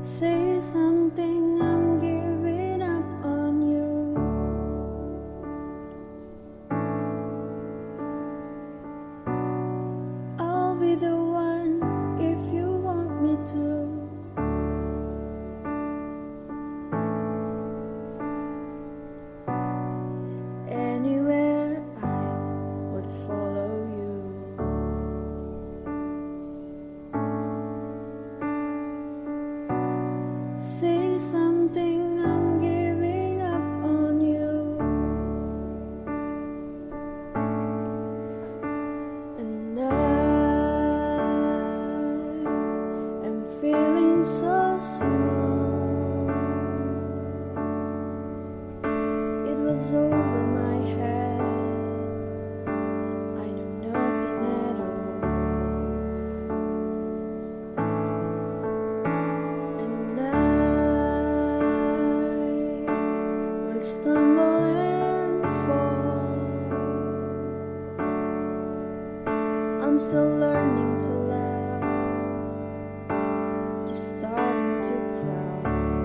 Say something, I'm giving up on you. I'll be the one if you want me to. Anywhere I would follow you. Say something, I'm giving up on you. And I am feeling so small. It was over my head, I know nothing at all. And I will stumble and fall. I'm still learning to love, just starting to crawl.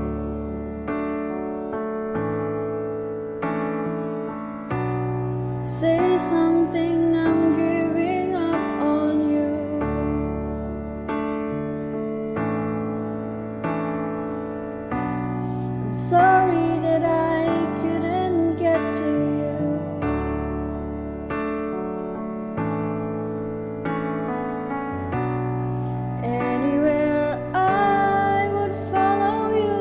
Say something, I'm giving up on you. I'm sorry that I couldn't get to you. Anywhere I would follow you.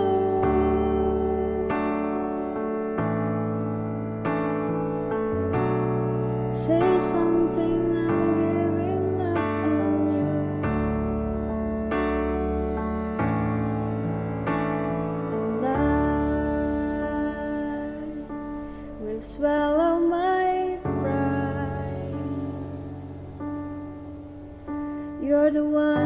Say something, I'm giving up on you. And I will swallow my pride. You're the one